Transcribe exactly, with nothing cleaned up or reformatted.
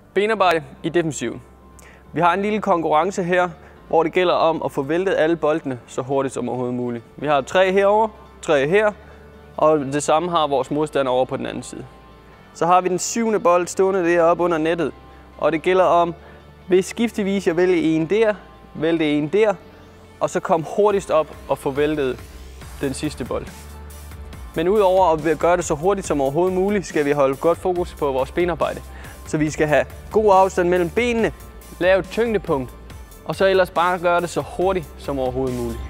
Benarbejde i defensiven. Vi har en lille konkurrence her, hvor det gælder om at få væltet alle boldene så hurtigt som overhovedet muligt. Vi har tre herover, tre her, og det samme har vores modstander over på den anden side. Så har vi den syvende bold stående deroppe under nettet, og det gælder om ved skiftevis at vælge en der, vælte en der, og så komme hurtigst op og få væltet den sidste bold. Men udover at gøre det så hurtigt som overhovedet muligt, skal vi holde godt fokus på vores benarbejde. Så vi skal have god afstand mellem benene, lave et tyngdepunkt, og så ellers bare gøre det så hurtigt som overhovedet muligt.